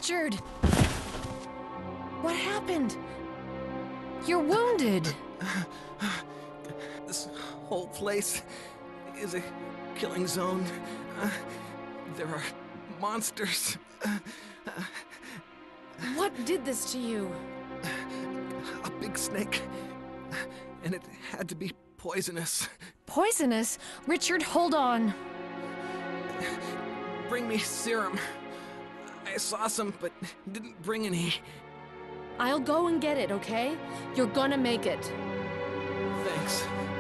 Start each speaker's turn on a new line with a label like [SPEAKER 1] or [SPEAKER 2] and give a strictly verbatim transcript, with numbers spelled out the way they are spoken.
[SPEAKER 1] Richard! What happened? You're wounded.
[SPEAKER 2] This whole place is a killing zone. Uh, there are monsters. Uh,
[SPEAKER 1] What did this to you?
[SPEAKER 2] a big snake. And it had to be poisonous.
[SPEAKER 1] Poisonous? Richard, hold on.
[SPEAKER 2] Bring me serum. I saw some, but didn't bring any.
[SPEAKER 1] I'll go and get it, okay? You're gonna make it.
[SPEAKER 2] Thanks.